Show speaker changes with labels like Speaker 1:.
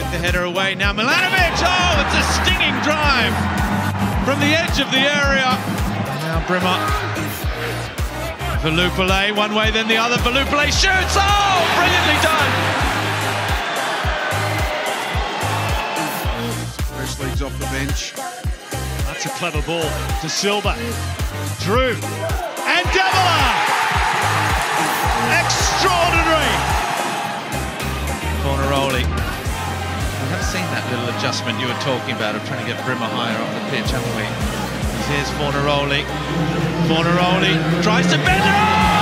Speaker 1: take the header away. Now Milanovic, oh, it's a stinging drive from the edge of the area. Now Brimmer. Velupillay, one way then the other. Velupillay shoots, oh, brilliantly done.
Speaker 2: First legs off the bench.
Speaker 3: That's a clever ball to Silva. Drew and Dávila. Extraordinary.
Speaker 1: Fornaroli. We have seen that little adjustment you were talking about of trying to get Brimmer higher off the pitch, haven't we? Here's Fornaroli. Fornaroli tries to bend it. Oh!